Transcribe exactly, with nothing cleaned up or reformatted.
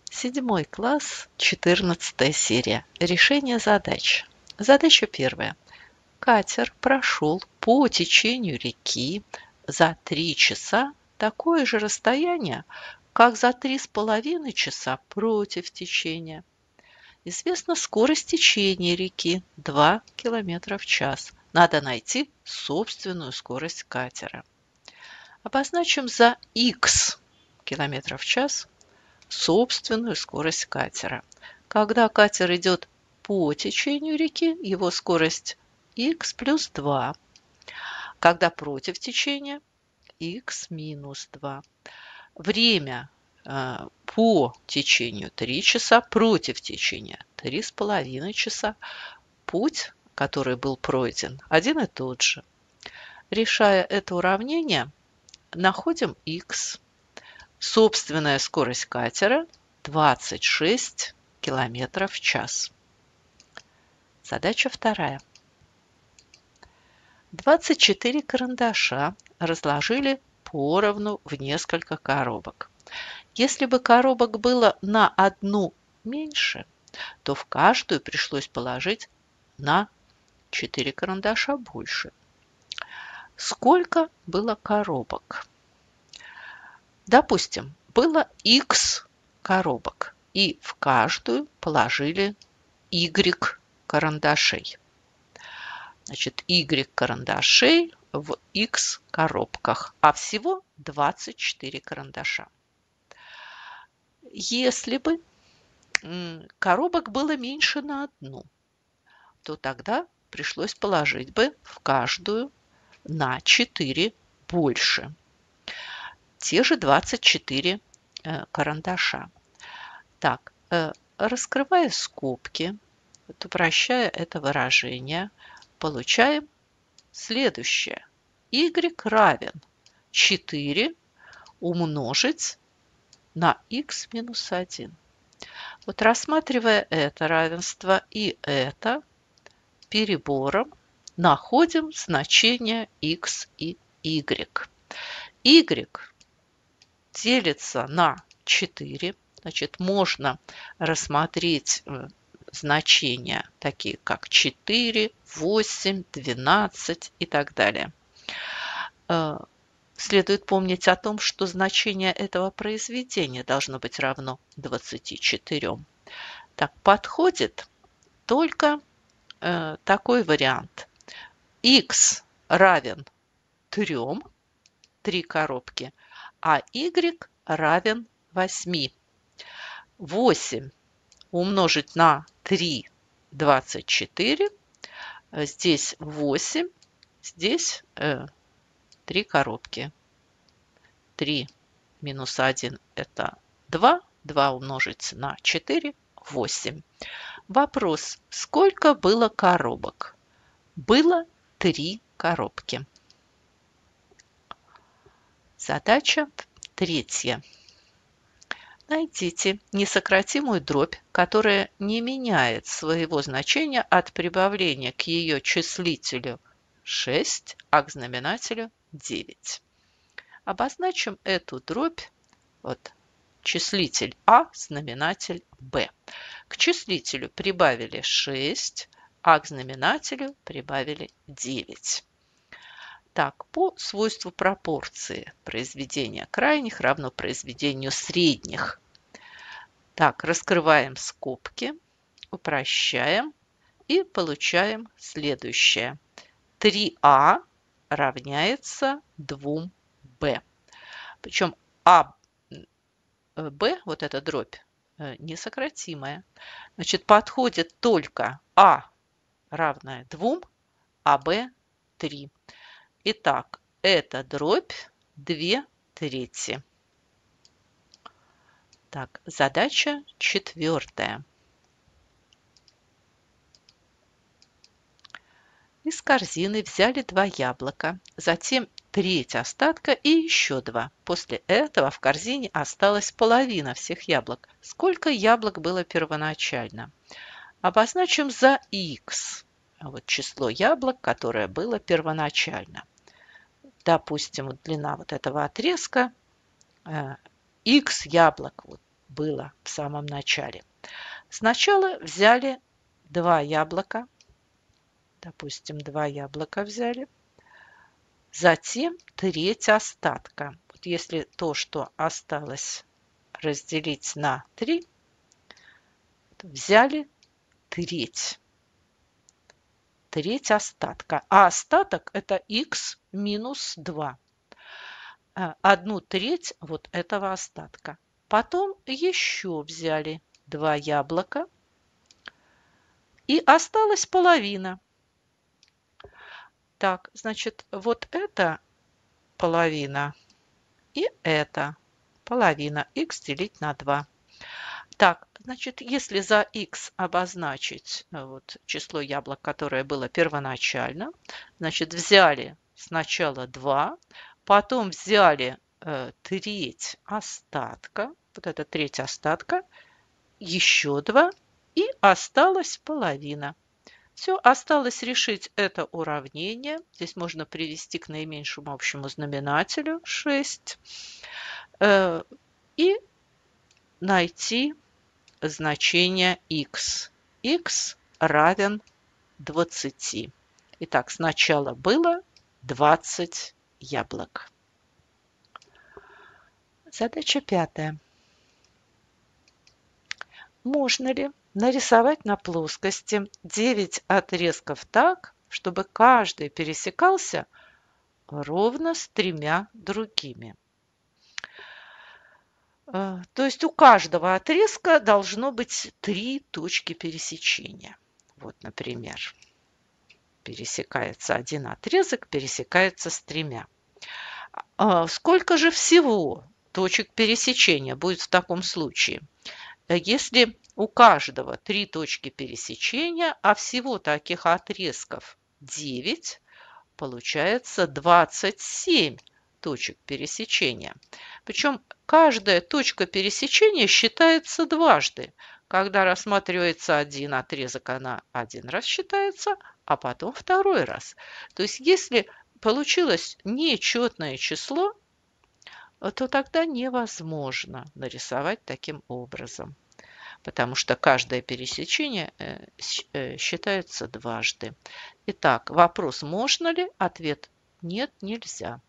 Седьмой класс, четырнадцатая серия. Решение задач. Задача первая. Катер прошел по течению реки за три часа такое же расстояние, как за три с половиной часа против течения. Известна скорость течения реки два километра в час. Надо найти собственную скорость катера. Обозначим за х километров в час собственную скорость катера. Когда катер идет по течению реки, его скорость х плюс два. Когда против течения, х минус два. Время э, по течению три часа, против течения три с половиной часа. Путь, который был пройден, один и тот же. Решая это уравнение, находим х. Собственная скорость катера двадцать шесть километров в час. Задача вторая. двадцать четыре карандаша разложили поровну в несколько коробок. Если бы коробок было на одну меньше, то в каждую пришлось положить на четыре карандаша больше. Сколько было коробок? Допустим, было х коробок, и в каждую положили y карандашей. Значит, y карандашей в x коробках, а всего двадцать четыре карандаша. Если бы коробок было меньше на одну, то тогда пришлось положить бы в каждую на четыре больше. Те же двадцать четыре э, карандаша. Так, э, раскрывая скобки, вот, упрощая это выражение, получаем следующее. Y равен четыре умножить на х минус один. Вот рассматривая это равенство и это, перебором находим значение x и y. Y делится на четыре. Значит, можно рассмотреть значения, такие как четыре, восемь, двенадцать и так далее. Следует помнить о том, что значение этого произведения должно быть равно двадцати четырем. Так, подходит только э, такой вариант. Х равен трем, три коробки, а y равен восьми. восемь умножить на три, двадцать четыре. Здесь восемь, здесь э, три коробки. три минус один это два. два умножить на четыре, восемь. Вопрос, сколько было коробок? Было три коробки. Задача третья. Найдите несократимую дробь, которая не меняет своего значения от прибавления к ее числителю шесть, а к знаменателю девять. Обозначим эту дробь, вот, числитель А, знаменатель Б. К числителю прибавили шесть, а к знаменателю прибавили девять. Так, по свойству пропорции произведение крайних равно произведению средних. Так, раскрываем скобки, упрощаем и получаем следующее. три а равняется два бэ. Причем А, Б, вот эта дробь, несократимая. Значит, подходит только А равное двум, а Б три. Итак, это дробь две трети. Так, задача четвертая. Из корзины взяли два яблока, затем треть остатка и еще два. После этого в корзине осталась половина всех яблок. Сколько яблок было первоначально? Обозначим за х вот число яблок, которое было первоначально. Допустим, длина вот этого отрезка х яблок вот было в самом начале. Сначала взяли два яблока, допустим, два яблока взяли, затем треть остатка. Вот если то, что осталось, разделить на три, взяли треть. Треть остатка. А остаток это х минус два. Одну треть вот этого остатка. Потом еще взяли два яблока. И осталась половина. Так, значит, вот это половина и это половина. Х делить на два. Так, значит, если за х обозначить вот, число яблок, которое было первоначально, значит, взяли сначала два, потом взяли э, треть остатка, вот это треть остатка, еще два, и осталась половина. Все, осталось решить это уравнение. Здесь можно привести к наименьшему общему знаменателю шесть э, и найти значение х. Х равен двадцати. Итак, сначала было двадцать яблок. Задача пятая. Можно ли нарисовать на плоскости девять отрезков так, чтобы каждый пересекался ровно с тремя другими? То есть у каждого отрезка должно быть три точки пересечения. Вот, например, пересекается один отрезок, пересекается с тремя. Сколько же всего точек пересечения будет в таком случае? Если у каждого три точки пересечения, а всего таких отрезков девять, получается двадцать семь точек пересечения. Причем каждая точка пересечения считается дважды. Когда рассматривается один отрезок, она один раз считается, а потом второй раз. То есть если получилось нечетное число, то тогда невозможно нарисовать таким образом, потому что каждое пересечение считается дважды. Итак, вопрос можно ли? Ответ нет, нельзя.